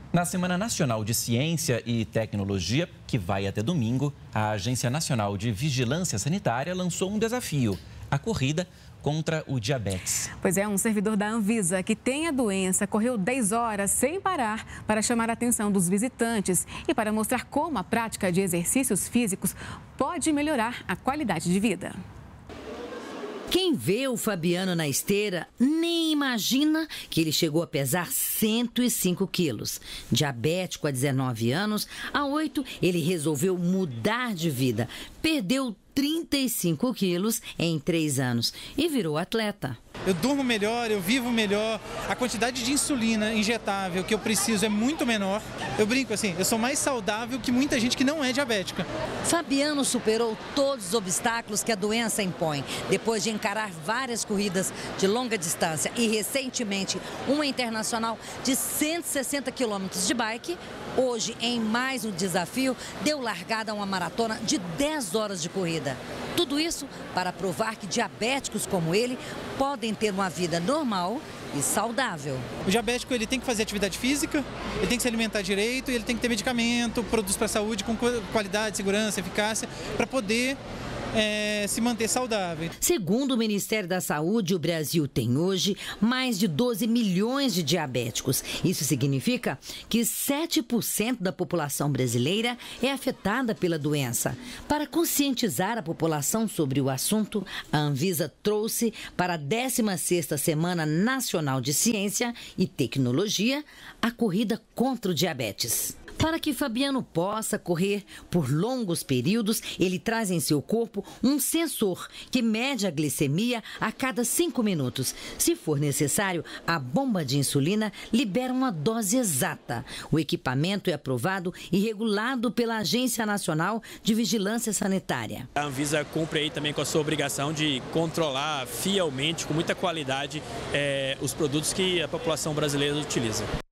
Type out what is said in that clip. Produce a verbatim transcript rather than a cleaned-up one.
Na Semana Nacional de Ciência e Tecnologia, que vai até domingo, a Agência Nacional de Vigilância Sanitária lançou um desafio: a corrida contra o diabetes. Pois é, um servidor da Anvisa que tem a doença correu dez horas sem parar para chamar a atenção dos visitantes e para mostrar como a prática de exercícios físicos pode melhorar a qualidade de vida. Quem vê o Fabiano na esteira nem imagina que ele chegou a pesar cento e cinco quilos. Diabético há dezenove anos, há oito ele resolveu mudar de vida. Perdeu trinta e cinco quilos em três anos e virou atleta. Eu durmo melhor, eu vivo melhor, a quantidade de insulina injetável que eu preciso é muito menor. Eu brinco assim, eu sou mais saudável que muita gente que não é diabética. Fabiano superou todos os obstáculos que a doença impõe. Depois de encarar várias corridas de longa distância e recentemente uma internacional de cento e sessenta quilômetros de bike, hoje, em mais um desafio, deu largada a uma maratona de dez horas de corrida. Tudo isso para provar que diabéticos como ele podem ter uma vida normal e saudável. O diabético ele tem que fazer atividade física, ele tem que se alimentar direito e ele tem que ter medicamento, produtos para a saúde com qualidade, segurança, eficácia, para poder É, se manter saudável. Segundo o Ministério da Saúde, o Brasil tem hoje mais de doze milhões de diabéticos. Isso significa que sete por cento da população brasileira é afetada pela doença. Para conscientizar a população sobre o assunto, a Anvisa trouxe para a décima sexta Semana Nacional de Ciência e Tecnologia a corrida contra o diabetes. Para que Fabiano possa correr por longos períodos, ele traz em seu corpo um sensor que mede a glicemia a cada cinco minutos. Se for necessário, a bomba de insulina libera uma dose exata. O equipamento é aprovado e regulado pela Agência Nacional de Vigilância Sanitária. A Anvisa cumpre aí também com a sua obrigação de controlar fielmente, com muita qualidade, é, os produtos que a população brasileira utiliza.